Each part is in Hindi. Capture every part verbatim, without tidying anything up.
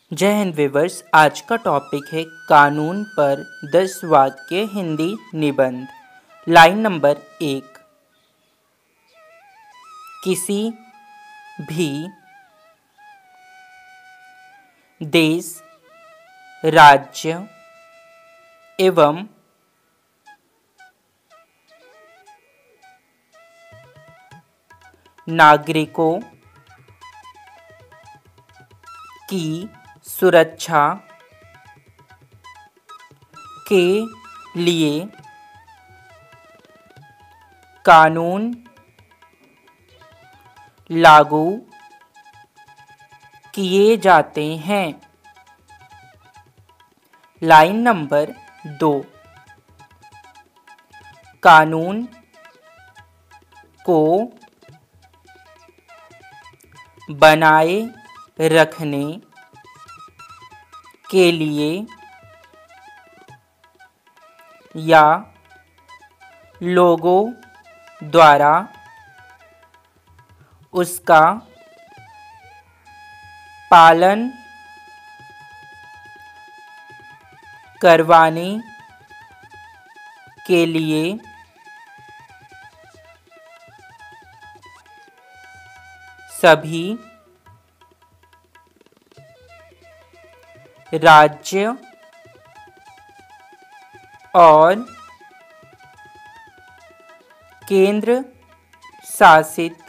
जय हिंद व्यूअर्स। आज का टॉपिक है कानून पर दस वाक्य हिंदी निबंध। लाइन नंबर एक। किसी भी देश, राज्य एवं नागरिकों की सुरक्षा के लिए कानून लागू किए जाते हैं। लाइन नंबर दो। कानून को बनाए रखने के लिए या लोगों द्वारा उसका पालन करवाने के लिए सभी राज्य और केंद्र शासित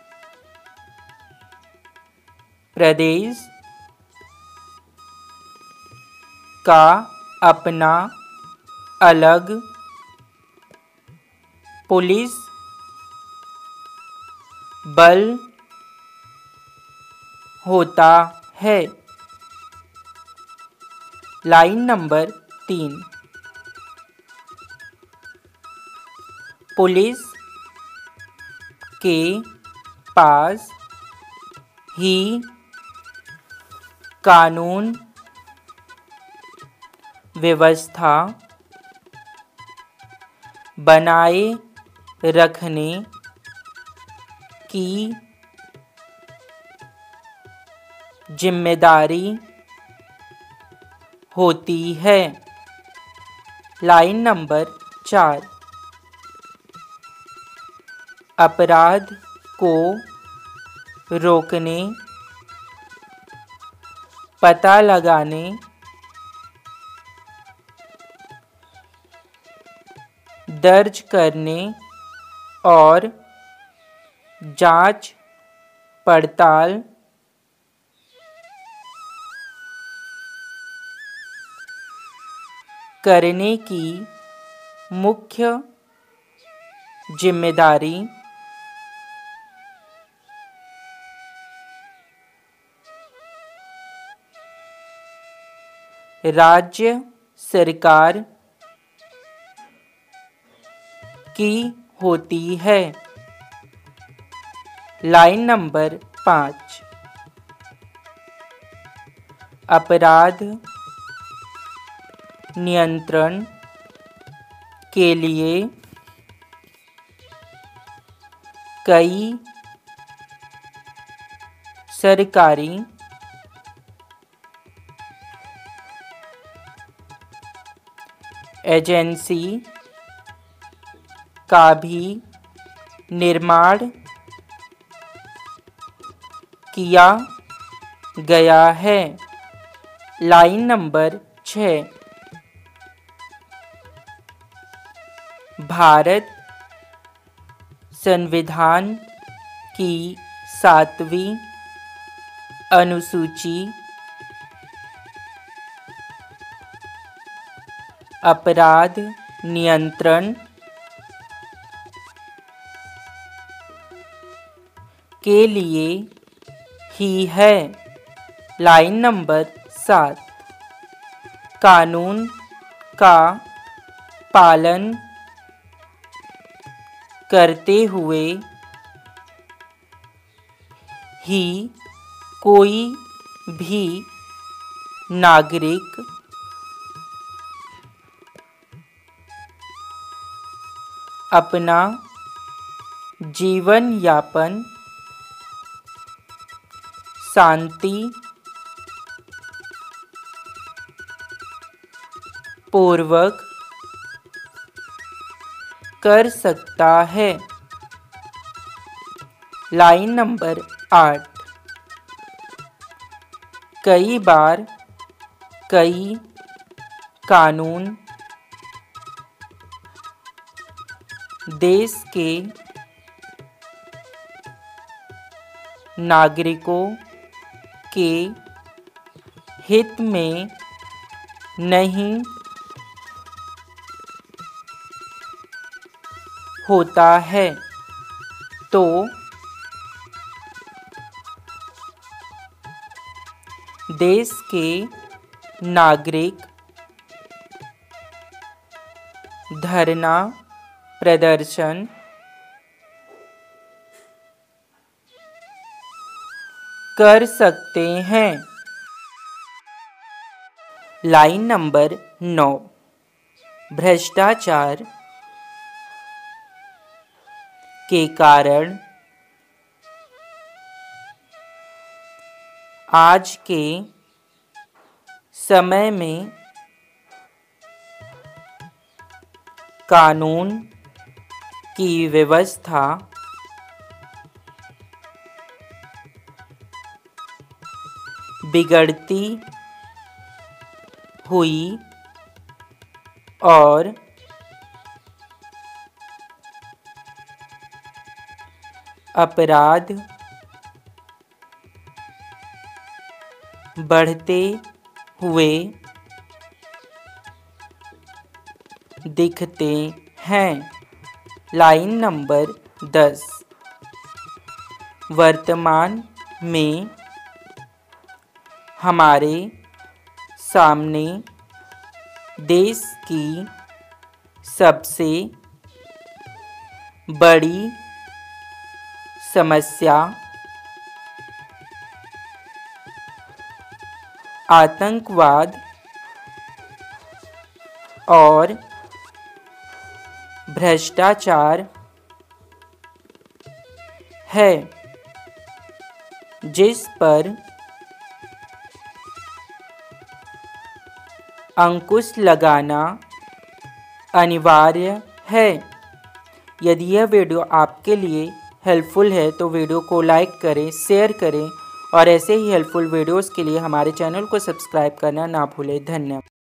प्रदेश का अपना अलग पुलिस बल होता है। लाइन नंबर तीन। पुलिस के पास ही कानून व्यवस्था बनाए रखने की जिम्मेदारी होती है। लाइन नंबर चार। अपराध को रोकने, पता लगाने, दर्ज करने और जांच पड़ताल करने की मुख्य जिम्मेदारी राज्य सरकार की होती है। लाइन नंबर पाँच। अपराध नियंत्रण के लिए कई सरकारी एजेंसी का भी निर्माण किया गया है। लाइन नंबर छः। भारत संविधान की सातवीं अनुसूची अपराध नियंत्रण के लिए ही है। लाइन नंबर सात। कानून का पालन करते हुए ही कोई भी नागरिक अपना जीवन यापन शांति पूर्वक कर सकता है। लाइन नंबर आठ, कई बार कई कानून देश के नागरिकों के हित में नहीं होता है तो देश के नागरिक धरना प्रदर्शन कर सकते हैं। लाइन नंबर नौ, भ्रष्टाचार के कारण आज के समय में कानून की व्यवस्था बिगड़ती हुई और अपराध बढ़ते हुए दिखते हैं। लाइन नंबर दस, वर्तमान में हमारे सामने देश की सबसे बड़ी समस्या आतंकवाद और भ्रष्टाचार है, जिस पर अंकुश लगाना अनिवार्य है। यदि यह वीडियो आपके लिए हेल्पफुल है तो वीडियो को लाइक करें, शेयर करें और ऐसे ही हेल्पफुल वीडियोस के लिए हमारे चैनल को सब्सक्राइब करना ना भूलें। धन्यवाद।